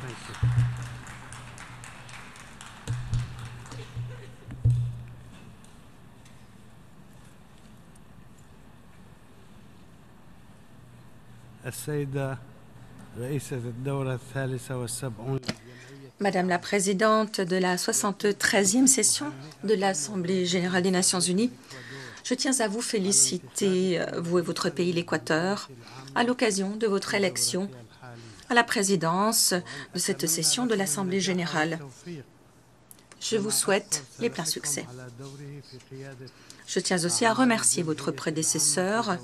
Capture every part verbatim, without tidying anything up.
Madame la Présidente de la soixante-treizième session de l'Assemblée générale des Nations unies, je tiens à vous féliciter, vous et votre pays, l'Équateur, à l'occasion de votre élection à la présidence de cette session de l'Assemblée générale. Je vous souhaite les pleins succès. Je tiens aussi à remercier votre prédécesseur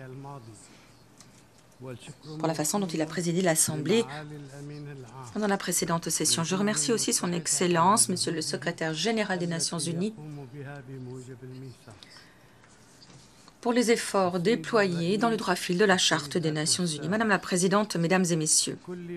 pour la façon dont il a présidé l'Assemblée pendant la précédente session. Je remercie aussi son Excellence, Monsieur le Secrétaire général des Nations unies, pour les efforts déployés dans le droit fil de la Charte des Nations unies. Madame la Présidente, Mesdames et Messieurs,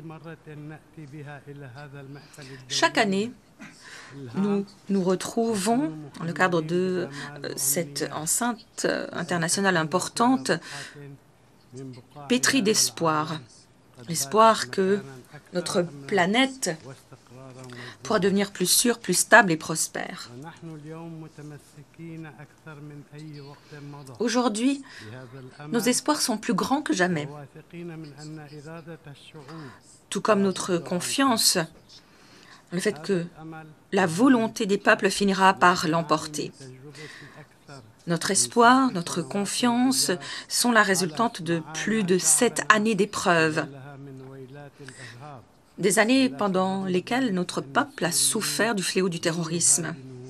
chaque année, nous nous retrouvons dans le cadre de euh, cette enceinte internationale importante, pétrie d'espoir, l'espoir que notre planète pourra devenir plus sûre, plus stable et prospère. Aujourd'hui, nos espoirs sont plus grands que jamais, tout comme notre confiance, le fait que la volonté des peuples finira par l'emporter. Notre espoir, notre confiance sont la résultante de plus de sept années d'épreuves. Des années pendant lesquelles notre peuple a souffert du fléau du terrorisme.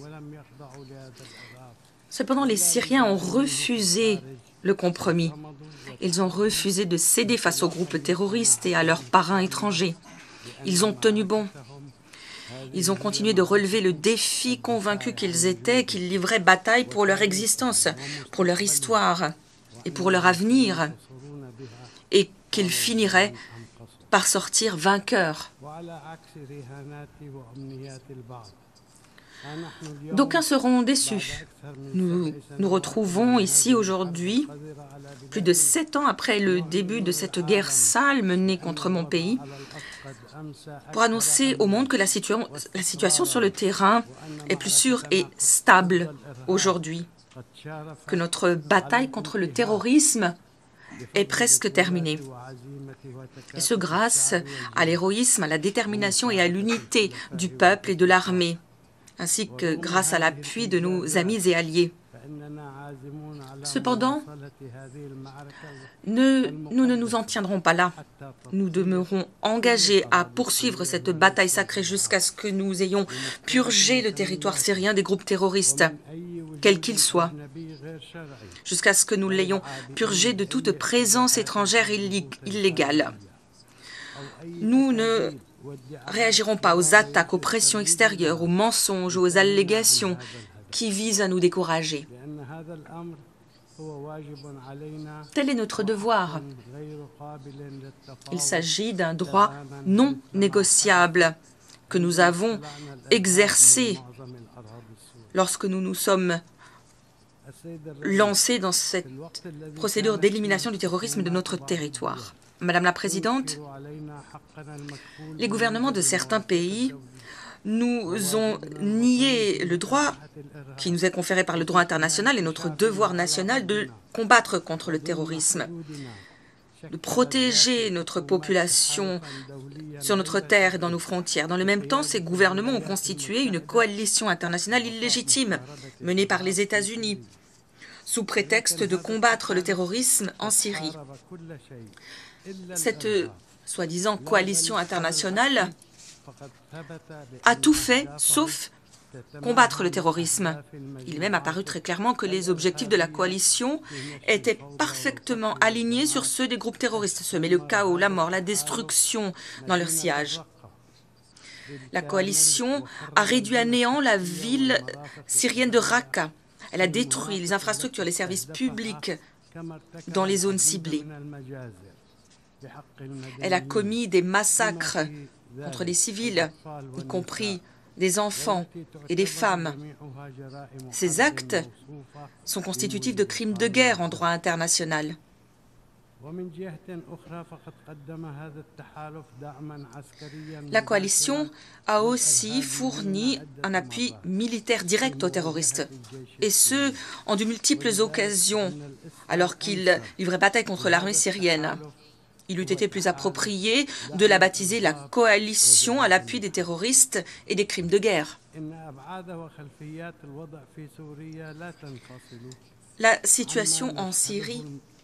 Cependant, les Syriens ont refusé le compromis. Ils ont refusé de céder face aux groupes terroristes et à leurs parrains étrangers. Ils ont tenu bon. Ils ont continué de relever le défi, convaincus qu'ils étaient, qu'ils livraient bataille pour leur existence, pour leur histoire et pour leur avenir, et qu'ils finiraient par sortir vainqueurs. D'aucuns seront déçus. Nous nous retrouvons ici aujourd'hui, plus de sept ans après le début de cette guerre sale menée contre mon pays, pour annoncer au monde que la, situa la situation sur le terrain est plus sûre et stable aujourd'hui, que notre bataille contre le terrorisme est presque terminée. Et ce grâce à l'héroïsme, à la détermination et à l'unité du peuple et de l'armée, ainsi que grâce à l'appui de nos amis et alliés. Cependant, ne, nous ne nous en tiendrons pas là. Nous demeurons engagés à poursuivre cette bataille sacrée jusqu'à ce que nous ayons purgé le territoire syrien des groupes terroristes, quels qu'ils soient, jusqu'à ce que nous l'ayons purgé de toute présence étrangère illégale. Nous ne réagirons pas aux attaques, aux pressions extérieures, aux mensonges, aux allégations qui visent à nous décourager. Tel est notre devoir. Il s'agit d'un droit non négociable que nous avons exercé lorsque nous nous sommes lancés dans cette procédure d'élimination du terrorisme de notre territoire. Madame la Présidente, les gouvernements de certains pays nous ont nié le droit qui nous est conféré par le droit international et notre devoir national de combattre contre le terrorisme, de protéger notre population sur notre terre et dans nos frontières. Dans le même temps, ces gouvernements ont constitué une coalition internationale illégitime menée par les États-Unis, sous prétexte de combattre le terrorisme en Syrie. Cette soi-disant coalition internationale a tout fait sauf combattre le terrorisme. Il est même apparu très clairement que les objectifs de la coalition étaient parfaitement alignés sur ceux des groupes terroristes. Semer le chaos, la mort, la destruction dans leur sillage. La coalition a réduit à néant la ville syrienne de Raqqa. Elle a détruit les infrastructures, les services publics dans les zones ciblées. Elle a commis des massacres contre les civils, y compris des enfants et des femmes. Ces actes sont constitutifs de crimes de guerre en droit international. La coalition a aussi fourni un appui militaire direct aux terroristes, et ce, en de multiples occasions, alors qu'ils livraient bataille contre l'armée syrienne. Il eût été plus approprié de la baptiser la coalition à l'appui des terroristes et des crimes de guerre. La situation en Syrie,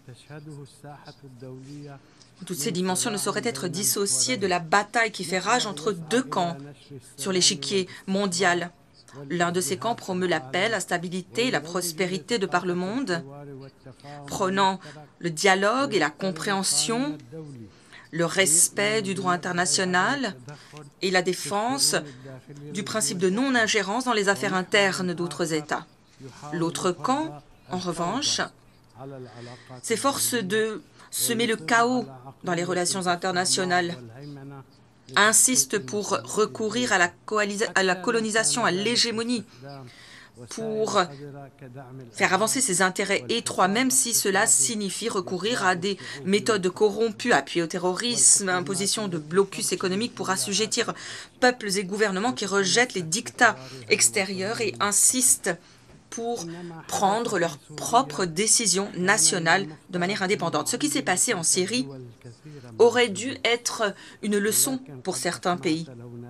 toutes ces dimensions ne sauraient être dissociées de la bataille qui fait rage entre deux camps sur l'échiquier mondial. L'un de ces camps promeut la paix, la stabilité et la prospérité de par le monde, prônant le dialogue et la compréhension, le respect du droit international et la défense du principe de non-ingérence dans les affaires internes d'autres États. L'autre camp, en revanche, s'efforce de semer le chaos dans les relations internationales, insiste pour recourir à la, à la colonisation, à l'hégémonie, pour faire avancer ses intérêts étroits, même si cela signifie recourir à des méthodes corrompues, appui au terrorisme, imposition de blocus économique pour assujettir peuples et gouvernements qui rejettent les dictats extérieurs et insistent pour prendre leurs propres décisions nationales de manière indépendante. Ce qui s'est passé en Syrie aurait dû être une leçon pour certains pays.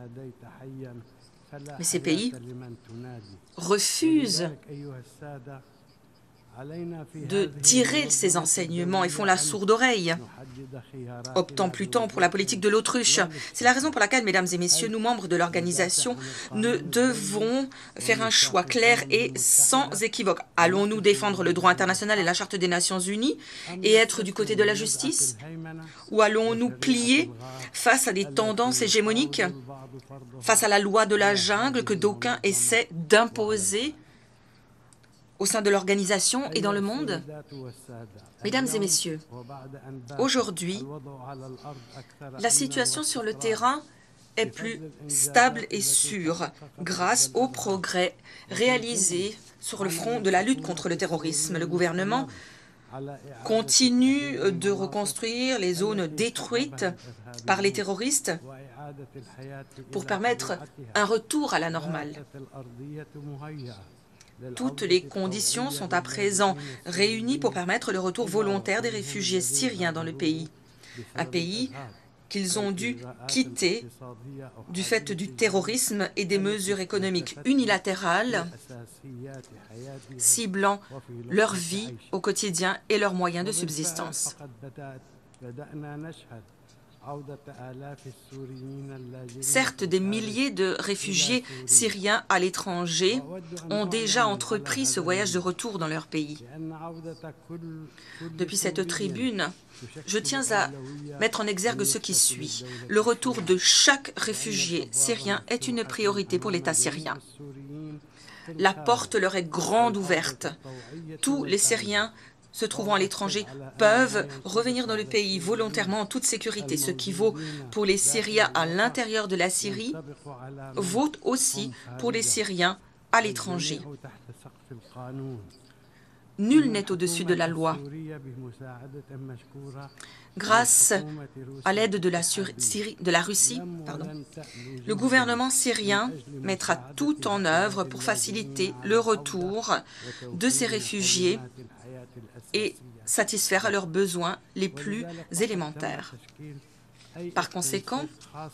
Mais ces pays refusent de tirer ces enseignements et font la sourde oreille, optant plutôt pour la politique de l'autruche. C'est la raison pour laquelle, mesdames et messieurs, nous, membres de l'organisation, ne devons faire un choix clair et sans équivoque. Allons-nous défendre le droit international et la Charte des Nations Unies et être du côté de la justice? Ou allons-nous plier face à des tendances hégémoniques, face à la loi de la jungle que d'aucuns essaient d'imposer au sein de l'organisation et dans le monde? Mesdames et messieurs, aujourd'hui, la situation sur le terrain est plus stable et sûre grâce aux progrès réalisés sur le front de la lutte contre le terrorisme. Le gouvernement continue de reconstruire les zones détruites par les terroristes pour permettre un retour à la normale. Toutes les conditions sont à présent réunies pour permettre le retour volontaire des réfugiés syriens dans le pays, un pays qu'ils ont dû quitter du fait du terrorisme et des mesures économiques unilatérales ciblant leur vie au quotidien et leurs moyens de subsistance. Certes, des milliers de réfugiés syriens à l'étranger ont déjà entrepris ce voyage de retour dans leur pays. Depuis cette tribune, je tiens à mettre en exergue ce qui suit. Le retour de chaque réfugié syrien est une priorité pour l'État syrien. La porte leur est grande ouverte. Tous les Syriens se trouvant à l'étranger peuvent revenir dans le pays volontairement en toute sécurité. Ce qui vaut pour les Syriens à l'intérieur de la Syrie vaut aussi pour les Syriens à l'étranger. Nul n'est au-dessus de la loi. Grâce à l'aide de, de la Russie, pardon, le gouvernement syrien mettra tout en œuvre pour faciliter le retour de ces réfugiés et satisfaire à leurs besoins les plus élémentaires. Par conséquent,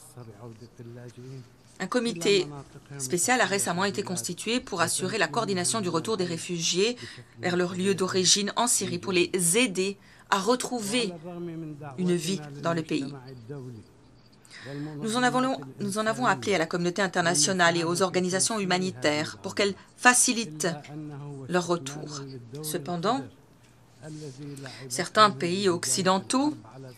un comité spécial a récemment été constitué pour assurer la coordination du retour des réfugiés vers leur lieu d'origine en Syrie, pour les aider à retrouver une vie dans le pays. Nous en avons, nous en avons appelé à la communauté internationale et aux organisations humanitaires pour qu'elles facilitent leur retour. Cependant, certains pays occidentaux,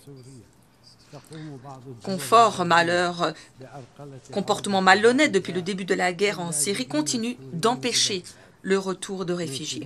conformes à leur comportement malhonnête depuis le début de la guerre en Syrie, continuent d'empêcher le retour de réfugiés.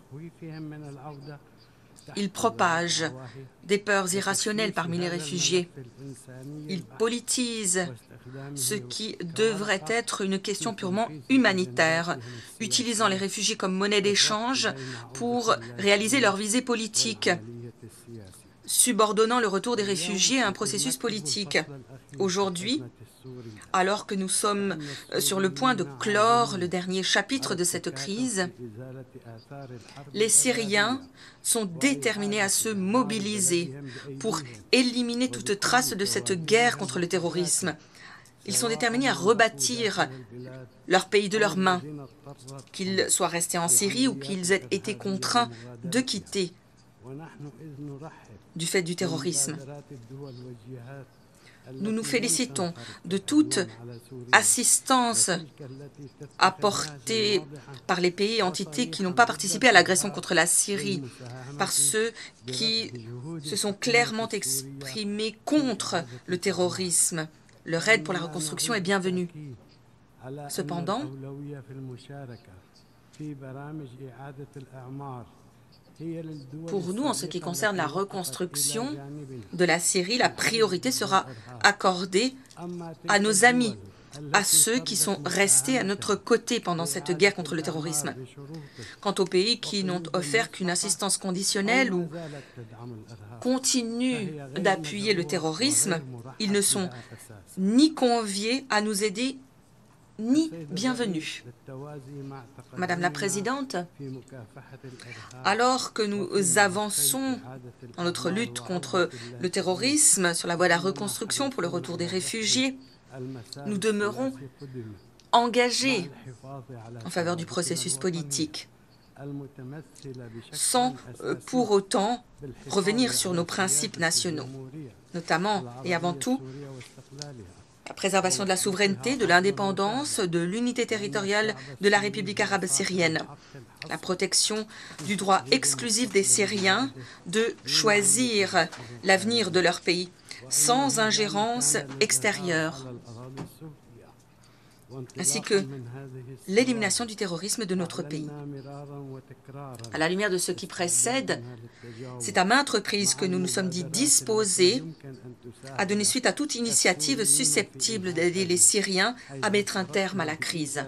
Ils propagent des peurs irrationnelles parmi les réfugiés. Ils politisent ce qui devrait être une question purement humanitaire, utilisant les réfugiés comme monnaie d'échange pour réaliser leurs visées politiques. subordonnant le retour des réfugiés à un processus politique. Aujourd'hui, alors que nous sommes sur le point de clore le dernier chapitre de cette crise, les Syriens sont déterminés à se mobiliser pour éliminer toute trace de cette guerre contre le terrorisme. Ils sont déterminés à rebâtir leur pays de leurs mains, qu'ils soient restés en Syrie ou qu'ils aient été contraints de quitter du fait du terrorisme. Nous nous félicitons de toute assistance apportée par les pays et entités qui n'ont pas participé à l'agression contre la Syrie, par ceux qui se sont clairement exprimés contre le terrorisme. Leur aide pour la reconstruction est bienvenue. Cependant, pour nous, en ce qui concerne la reconstruction de la Syrie, la priorité sera accordée à nos amis, à ceux qui sont restés à notre côté pendant cette guerre contre le terrorisme. Quant aux pays qui n'ont offert qu'une assistance conditionnelle ou continuent d'appuyer le terrorisme, ils ne sont ni conviés à nous aider, ni bienvenus. Madame la Présidente, alors que nous avançons dans notre lutte contre le terrorisme sur la voie de la reconstruction pour le retour des réfugiés, nous demeurons engagés en faveur du processus politique, sans pour autant revenir sur nos principes nationaux, notamment et avant tout la préservation de la souveraineté, de l'indépendance, de l'unité territoriale de la République arabe syrienne, la protection du droit exclusif des Syriens de choisir l'avenir de leur pays sans ingérence extérieure, ainsi que l'élimination du terrorisme de notre pays. À la lumière de ce qui précède, c'est à maintes reprises que nous nous sommes dit disposés à donner suite à toute initiative susceptible d'aider les Syriens à mettre un terme à la crise.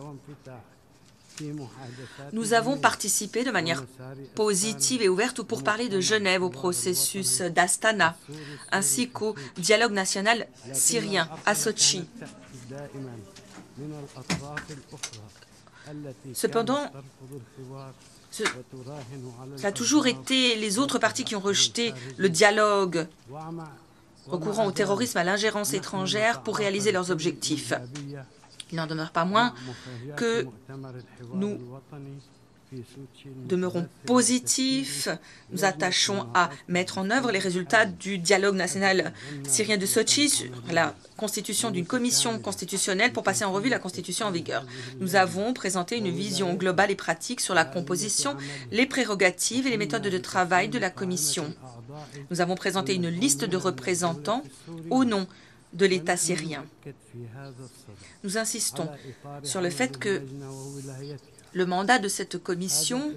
Nous avons participé de manière positive et ouverte pour parler de Genève au processus d'Astana, ainsi qu'au dialogue national syrien à Sochi. Cependant, ce, ça a toujours été les autres partis qui ont rejeté le dialogue, recourant au terrorisme, à l'ingérence étrangère pour réaliser leurs objectifs. Il n'en demeure pas moins que nous demeurons positifs, nous attachons à mettre en œuvre les résultats du dialogue national syrien de Sochi sur la constitution d'une commission constitutionnelle pour passer en revue la constitution en vigueur. Nous avons présenté une vision globale et pratique sur la composition, les prérogatives et les méthodes de travail de la commission. Nous avons présenté une liste de représentants au nom de l'État syrien. Nous insistons sur le fait que le mandat de cette commission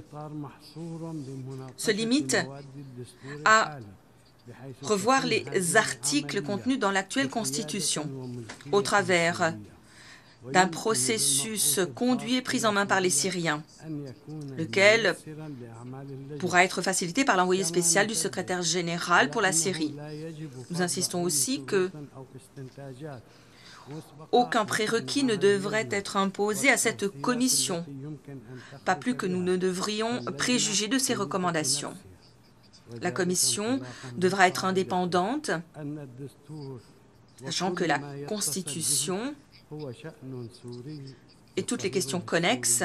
se limite à revoir les articles contenus dans l'actuelle Constitution au travers d'un processus conduit et pris en main par les Syriens, lequel pourra être facilité par l'envoyé spécial du secrétaire général pour la Syrie. Nous insistons aussi que aucun prérequis ne devrait être imposé à cette commission, pas plus que nous ne devrions préjuger de ses recommandations. La commission devra être indépendante, sachant que la Constitution et toutes les questions connexes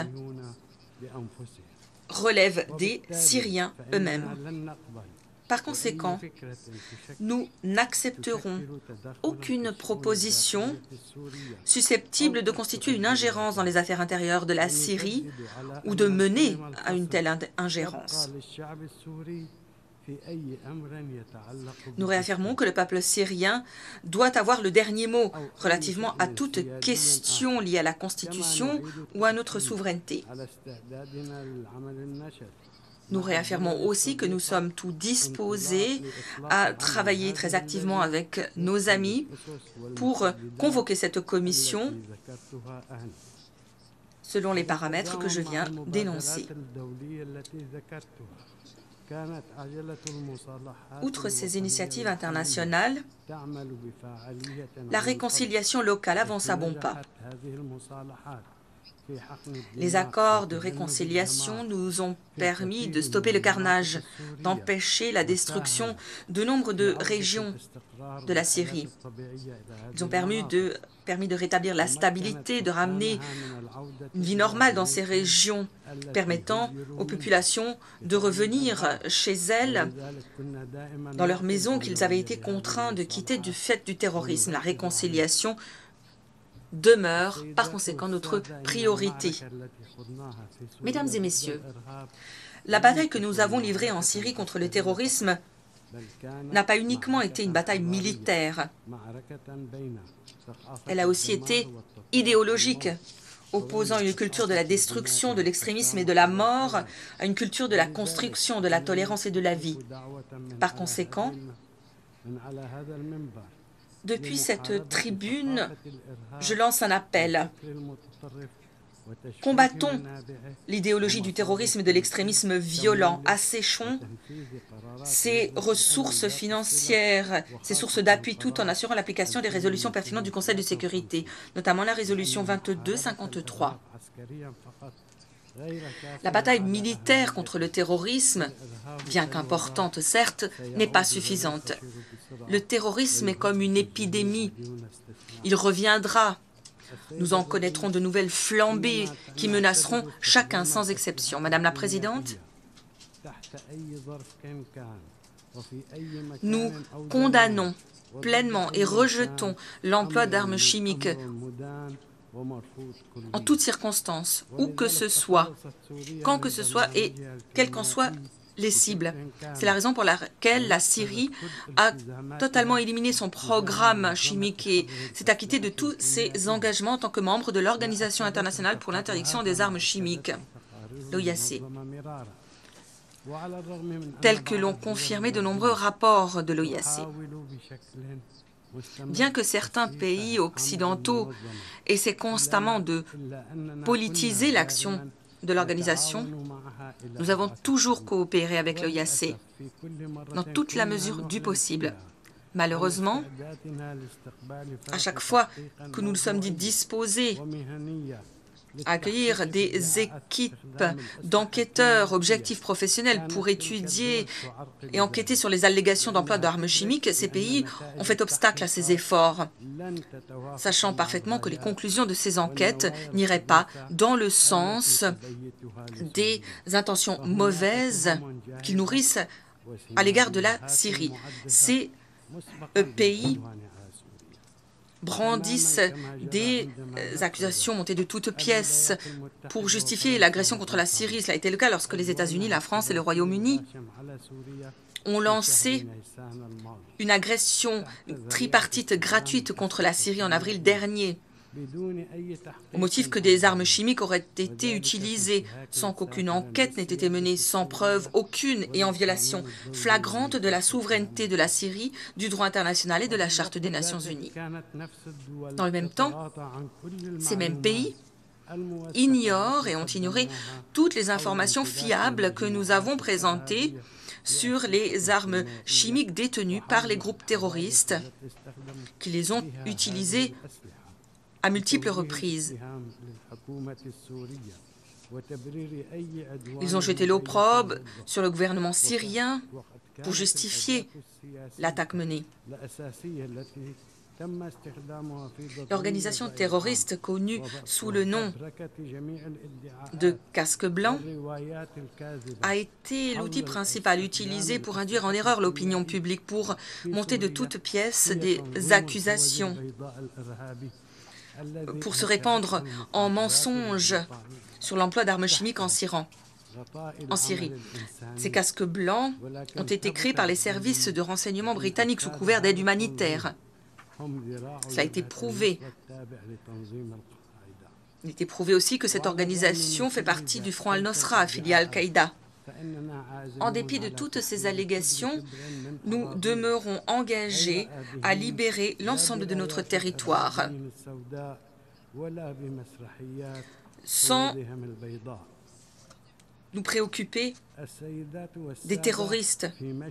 relèvent des Syriens eux-mêmes. Par conséquent, nous n'accepterons aucune proposition susceptible de constituer une ingérence dans les affaires intérieures de la Syrie ou de mener à une telle ingérence. Nous réaffirmons que le peuple syrien doit avoir le dernier mot relativement à toute question liée à la Constitution ou à notre souveraineté. Nous réaffirmons aussi que nous sommes tous disposés à travailler très activement avec nos amis pour convoquer cette commission selon les paramètres que je viens d'énoncer. Outre ces initiatives internationales, la réconciliation locale avance à bons pas. Les accords de réconciliation nous ont permis de stopper le carnage, d'empêcher la destruction de nombre de régions de la Syrie. Ils ont permis de, permis de rétablir la stabilité, de ramener une vie normale dans ces régions, permettant aux populations de revenir chez elles, dans leurs maisons qu'ils avaient été contraints de quitter du fait du terrorisme. La réconciliation demeure par conséquent notre priorité. Mesdames et messieurs, la bataille que nous avons livrée en Syrie contre le terrorisme n'a pas uniquement été une bataille militaire. Elle a aussi été idéologique, opposant une culture de la destruction, de l'extrémisme et de la mort à une culture de la construction, de la tolérance et de la vie. Par conséquent, depuis cette tribune, je lance un appel. Combattons l'idéologie du terrorisme et de l'extrémisme violent. Asséchons ces ressources financières, ces sources d'appui, tout en assurant l'application des résolutions pertinentes du Conseil de sécurité, notamment la résolution vingt-deux cinquante-trois. La bataille militaire contre le terrorisme, bien qu'importante certes, n'est pas suffisante. Le terrorisme est comme une épidémie. Il reviendra. Nous en connaîtrons de nouvelles flambées qui menaceront chacun sans exception. Madame la Présidente, nous condamnons pleinement et rejetons l'emploi d'armes chimiques en toutes circonstances, où que ce soit, quand que ce soit et quelles qu'en soient les cibles. C'est la raison pour laquelle la Syrie a totalement éliminé son programme chimique et s'est acquittée de tous ses engagements en tant que membre de l'Organisation internationale pour l'interdiction des armes chimiques, l'O I A C, tel que l'ont confirmé de nombreux rapports de l'O I A C. Bien que certains pays occidentaux essaient constamment de politiser l'action de l'organisation, nous avons toujours coopéré avec l'O I A C dans toute la mesure du possible. Malheureusement, à chaque fois que nous nous sommes dit disposés à accueillir des équipes d'enquêteurs objectifs professionnels pour étudier et enquêter sur les allégations d'emploi d'armes chimiques, ces pays ont fait obstacle à ces efforts, sachant parfaitement que les conclusions de ces enquêtes n'iraient pas dans le sens des intentions mauvaises qu'ils nourrissent à l'égard de la Syrie. Ces pays brandissent des accusations montées de toutes pièces pour justifier l'agression contre la Syrie. Cela a été le cas lorsque les États-Unis, la France et le Royaume-Uni ont lancé une agression tripartite gratuite contre la Syrie en avril dernier, au motif que des armes chimiques auraient été utilisées sans qu'aucune enquête n'ait été menée, sans preuve aucune et en violation flagrante de la souveraineté de la Syrie, du droit international et de la Charte des Nations Unies. Dans le même temps, ces mêmes pays ignorent et ont ignoré toutes les informations fiables que nous avons présentées sur les armes chimiques détenues par les groupes terroristes qui les ont utilisées à multiples reprises. Ils ont jeté l'opprobre sur le gouvernement syrien pour justifier l'attaque menée. L'organisation terroriste connue sous le nom de Casque Blanc a été l'outil principal utilisé pour induire en erreur l'opinion publique, pour monter de toutes pièces des accusations, pour se répandre en mensonges sur l'emploi d'armes chimiques en Syrie. En Syrie. Ces casques blancs ont été créés par les services de renseignement britanniques sous couvert d'aide humanitaire. Cela a été prouvé. Il a été prouvé aussi que cette organisation fait partie du Front al-Nosra, affilié à Al-Qaïda. En dépit de toutes ces allégations, nous demeurons engagés à libérer l'ensemble de notre territoire, sans nous préoccuper des terroristes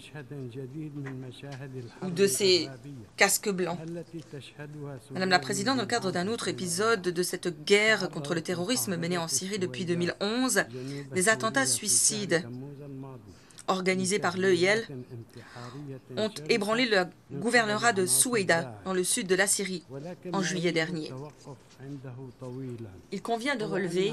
ou de ces casques blancs. Madame la Présidente, dans le cadre d'un autre épisode de cette guerre contre le terrorisme menée en Syrie depuis deux mille onze, des attentats suicides organisés par l'E I L ont ébranlé le gouvernorat de Soueïda, dans le sud de la Syrie, en juillet dernier. Il convient de relever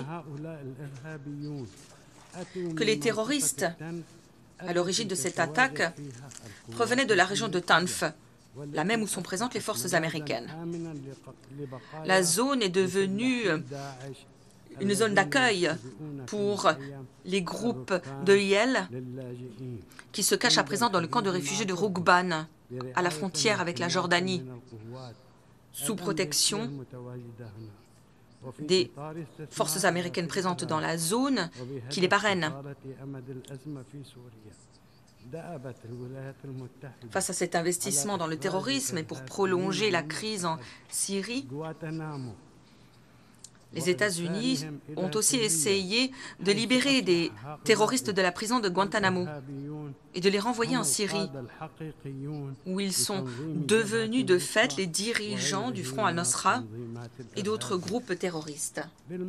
que les terroristes à l'origine de cette attaque provenaient de la région de Tanf, la même où sont présentes les forces américaines. La zone est devenue une zone d'accueil pour les groupes de l'I L qui se cachent à présent dans le camp de réfugiés de Roukban, à la frontière avec la Jordanie, sous protection des forces américaines présentes dans la zone qui les parrainent. Face à cet investissement dans le terrorisme et pour prolonger la crise en Syrie, les États-Unis ont aussi essayé de libérer des terroristes de la prison de Guantanamo et de les renvoyer en Syrie, où ils sont devenus de fait les dirigeants du Front al-Nosra et d'autres groupes terroristes.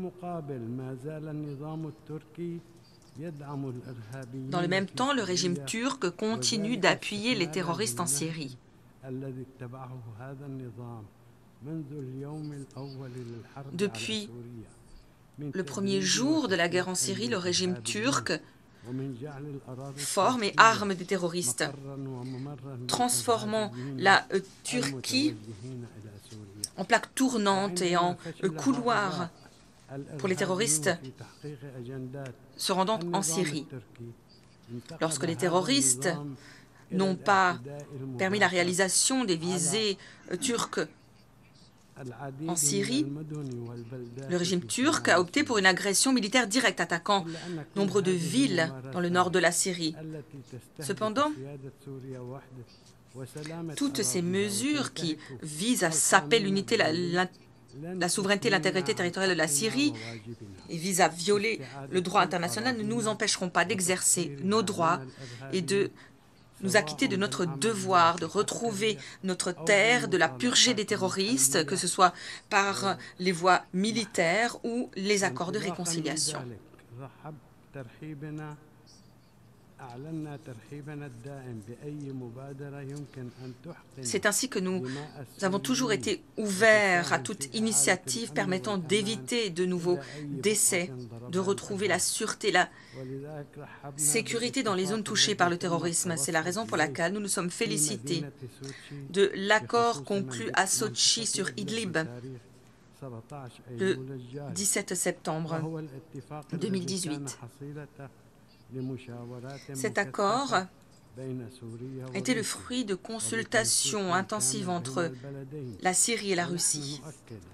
Dans le même temps, le régime turc continue d'appuyer les terroristes en Syrie. Depuis le premier jour de la guerre en Syrie, le régime turc forme et arme des terroristes, transformant la euh, Turquie en plaque tournante et en euh, couloir pour les terroristes se rendant en Syrie. Lorsque les terroristes n'ont pas permis la réalisation des visées euh, turques en Syrie, le régime turc a opté pour une agression militaire directe, attaquant nombre de villes dans le nord de la Syrie. Cependant, toutes ces mesures qui visent à saper l'unité, la, la, la souveraineté et l'intégrité territoriale de la Syrie et visent à violer le droit international ne nous empêcheront pas d'exercer nos droits et de nous acquitter de notre devoir de retrouver notre terre, de la purger des terroristes, que ce soit par les voies militaires ou les accords de réconciliation. C'est ainsi que nous avons toujours été ouverts à toute initiative permettant d'éviter de nouveaux décès, de retrouver la sûreté, la sécurité dans les zones touchées par le terrorisme. C'est la raison pour laquelle nous nous sommes félicités de l'accord conclu à Sotchi sur Idlib le dix-sept septembre deux mille dix-huit. Cet accord était le fruit de consultations intensives entre la Syrie et la Russie.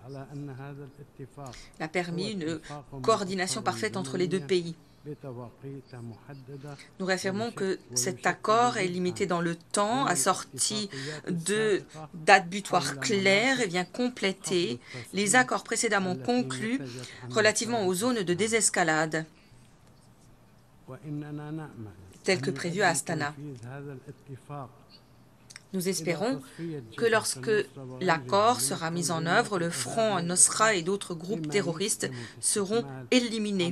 Il a permis une coordination parfaite entre les deux pays. Nous réaffirmons que cet accord est limité dans le temps, assorti de dates butoirs claires et vient compléter les accords précédemment conclus relativement aux zones de désescalade, tel que prévu à Astana. Nous espérons que lorsque l'accord sera mis en œuvre, le Front al-Nosra et d'autres groupes terroristes seront éliminés,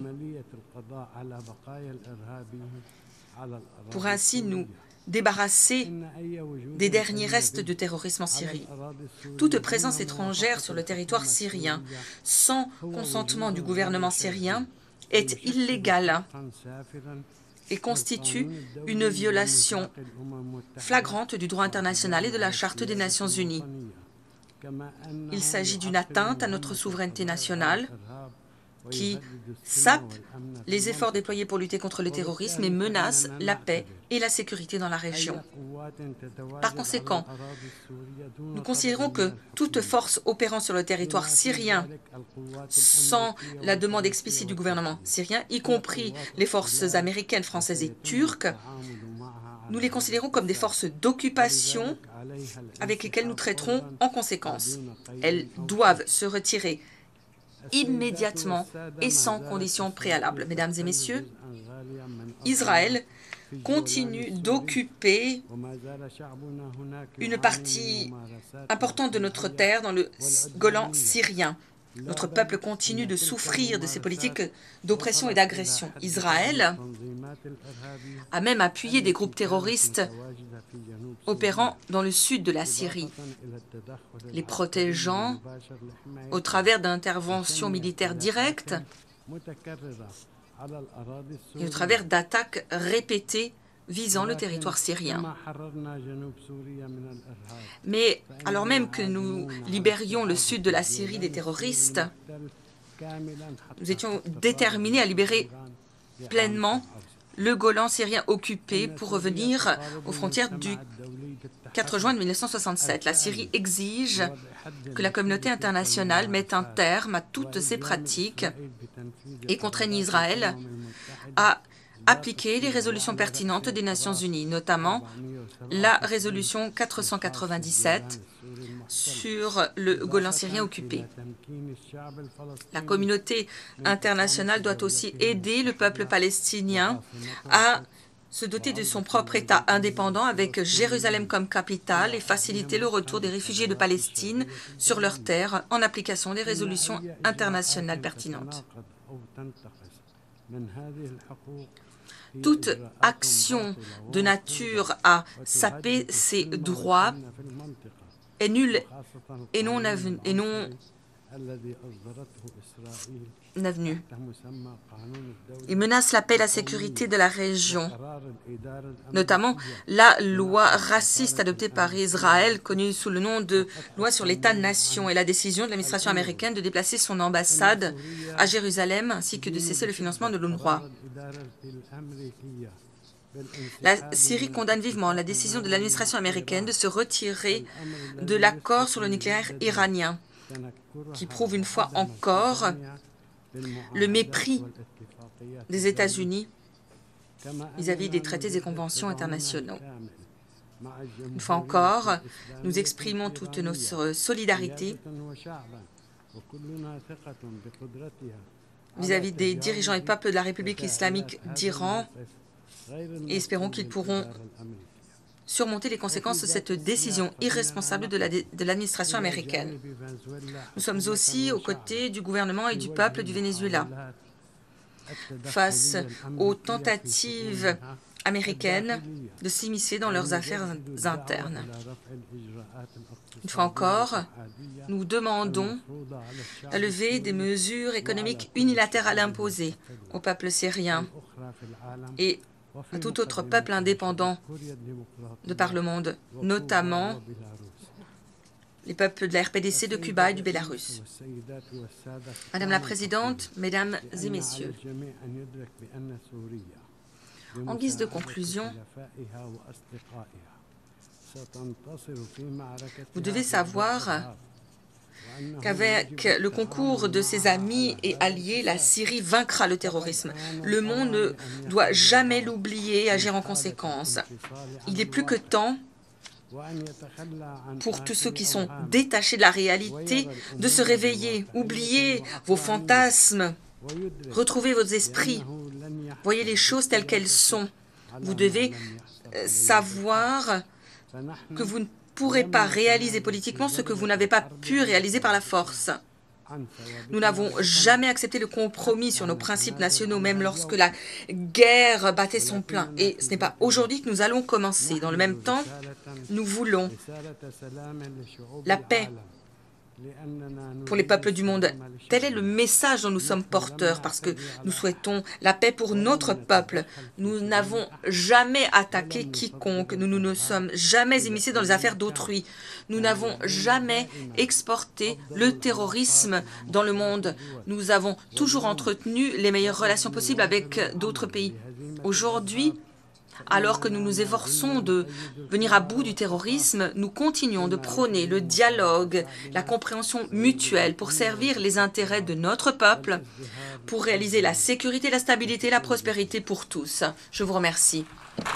pour ainsi nous débarrasser des derniers restes de terrorisme en Syrie. Toute présence étrangère sur le territoire syrien, sans consentement du gouvernement syrien, est illégale et constitue une violation flagrante du droit international et de la Charte des Nations Unies. Il s'agit d'une atteinte à notre souveraineté nationale qui sape les efforts déployés pour lutter contre le terrorisme et menace la paix et la sécurité dans la région. Par conséquent, nous considérons que toute force opérant sur le territoire syrien sans la demande explicite du gouvernement syrien, y compris les forces américaines, françaises et turques, nous les considérons comme des forces d'occupation avec lesquelles nous traiterons en conséquence. Elles doivent se retirer immédiatement et sans conditions préalables. Mesdames et messieurs, Israël continue d'occuper une partie importante de notre terre dans le Golan syrien. Notre peuple continue de souffrir de ces politiques d'oppression et d'agression. Israël a même appuyé des groupes terroristes opérant dans le sud de la Syrie, les protégeant au travers d'interventions militaires directes et au travers d'attaques répétées visant le territoire syrien. Mais alors même que nous libérions le sud de la Syrie des terroristes, nous étions déterminés à libérer pleinement le Golan syrien occupé pour revenir aux frontières du quatre juin mille neuf cent soixante-sept. La Syrie exige que la communauté internationale mette un terme à toutes ces pratiques et contraigne Israël à appliquer les résolutions pertinentes des Nations Unies, notamment la résolution quatre cent quatre-vingt-dix-sept sur le Golan syrien occupé. La communauté internationale doit aussi aider le peuple palestinien à se doter de son propre État indépendant avec Jérusalem comme capitale et faciliter le retour des réfugiés de Palestine sur leurs terres en application des résolutions internationales pertinentes. Toute action de nature à saper ces droits est nulle et non, et non avenue. Il menace la paix et la sécurité de la région, notamment la loi raciste adoptée par Israël, connue sous le nom de loi sur l'État-nation, et la décision de l'administration américaine de déplacer son ambassade à Jérusalem ainsi que de cesser le financement de l'UNRWA. La Syrie condamne vivement la décision de l'administration américaine de se retirer de l'accord sur le nucléaire iranien, qui prouve une fois encore le mépris des États-Unis vis-à-vis des traités et conventions internationaux. Une fois encore, nous exprimons toute notre solidarité vis-à-vis des dirigeants et peuples de la République islamique d'Iran et espérons qu'ils pourront surmonter les conséquences de cette décision irresponsable de l'administration américaine. Nous sommes aussi aux côtés du gouvernement et du peuple du Venezuela face aux tentatives américaines de s'immiscer dans leurs affaires internes. Une fois encore, nous demandons la levée des mesures économiques unilatérales imposées au peuple syrien et à tout autre peuple indépendant de par le monde, notamment les peuples de la R P D C, de Cuba et du Bélarus. Madame la Présidente, Mesdames et Messieurs, en guise de conclusion, vous devez savoir qu'avec le concours de ses amis et alliés, la Syrie vaincra le terrorisme. Le monde ne doit jamais l'oublier et agir en conséquence. Il est plus que temps pour tous ceux qui sont détachés de la réalité de se réveiller. Oubliez vos fantasmes, retrouvez vos esprits, voyez les choses telles qu'elles sont. Vous devez savoir que vous ne pourrez pas réaliser politiquement ce que vous n'avez pas pu réaliser par la force. Nous n'avons jamais accepté le compromis sur nos principes nationaux, même lorsque la guerre battait son plein. Et ce n'est pas aujourd'hui que nous allons commencer. Dans le même temps, nous voulons la paix pour les peuples du monde. Tel est le message dont nous sommes porteurs, parce que nous souhaitons la paix pour notre peuple. Nous n'avons jamais attaqué quiconque, nous ne nous sommes jamais immiscés dans les affaires d'autrui. Nous n'avons jamais exporté le terrorisme dans le monde. Nous avons toujours entretenu les meilleures relations possibles avec d'autres pays. Aujourd'hui, alors que nous nous efforçons de venir à bout du terrorisme, nous continuons de prôner le dialogue, la compréhension mutuelle pour servir les intérêts de notre peuple, pour réaliser la sécurité, la stabilité et la prospérité pour tous. Je vous remercie.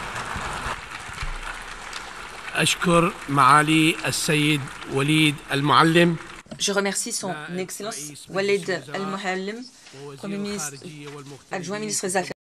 Je remercie son Excellence Walid Al-Muallim, Premier ministre adjoint ministre des Affaires